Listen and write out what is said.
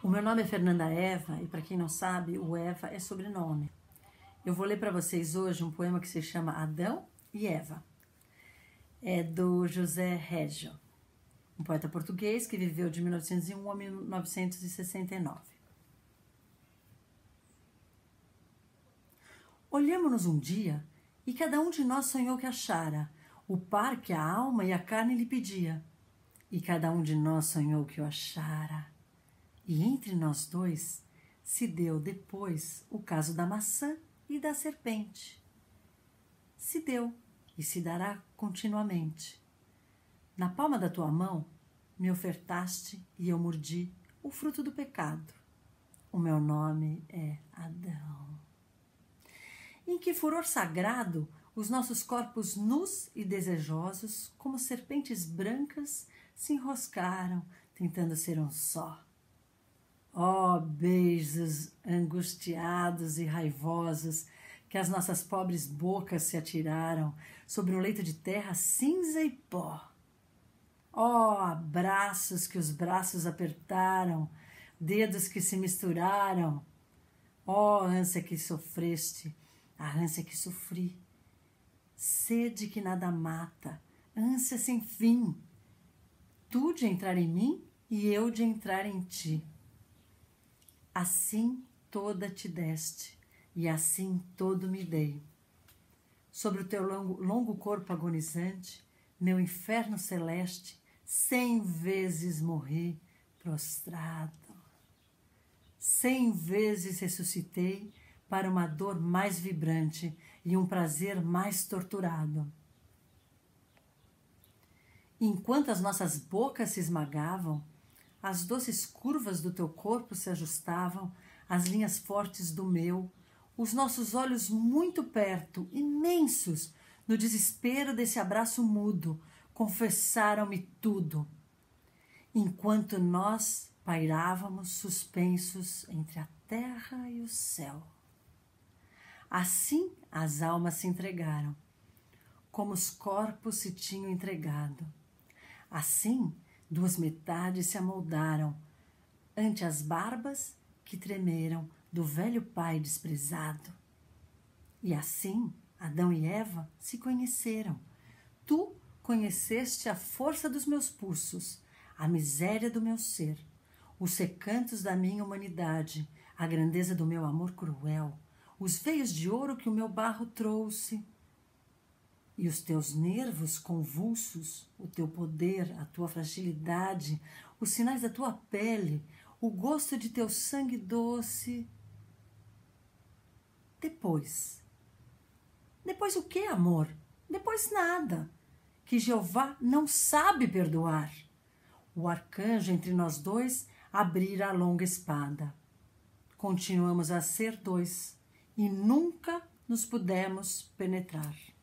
O meu nome é Fernanda Eva e, para quem não sabe, o Eva é sobrenome. Eu vou ler para vocês hoje um poema que se chama Adão e Eva. É do José Régio, um poeta português que viveu de 1901 a 1969. Olhamo-nos um dia e cada um de nós sonhou que achara o par que a alma e a carne lhe pedia. E cada um de nós sonhou que o achara. E entre nós dois se deu depois o caso da maçã e da serpente. Se deu e se dará continuamente. Na palma da tua mão me ofertaste e eu mordi o fruto do pecado. O meu nome é Adão. Em que furor sagrado os nossos corpos nus e desejosos, como serpentes brancas, se enroscaram, tentando ser um só. Ó, beijos angustiados e raivosos que as nossas pobres bocas se atiraram sobre um leito de terra cinza e pó. Ó, abraços que os braços apertaram, dedos que se misturaram. Ó, ânsia que sofreste, a ânsia que sofri. Sede que nada mata, ânsia sem fim. Tu de entrar em mim e eu de entrar em ti. Assim toda te deste, e assim todo me dei. Sobre o teu longo corpo agonizante, meu inferno celeste, 100 vezes morri prostrado. 100 vezes ressuscitei para uma dor mais vibrante e um prazer mais torturado. Enquanto as nossas bocas se esmagavam, as doces curvas do teu corpo se ajustavam às linhas fortes do meu, os nossos olhos muito perto, imensos, no desespero desse abraço mudo, confessaram-me tudo. Enquanto nós pairávamos suspensos entre a terra e o céu. Assim as almas se entregaram, como os corpos se tinham entregado. Assim, duas metades se amoldaram ante as barbas que tremeram do velho pai desprezado. E assim, Adão e Eva se conheceram. Tu conheceste a força dos meus pulsos, a miséria do meu ser, os recantos da minha humanidade, a grandeza do meu amor cruel, os veios de ouro que o meu barro trouxe. E os teus nervos convulsos, o teu poder, a tua fragilidade, os sinais da tua pele, o gosto de teu sangue doce. Depois o que, amor? Depois nada, que Jeová não sabe perdoar. O arcanjo entre nós dois abrira a longa espada. Continuamos a ser dois e nunca nos pudemos penetrar.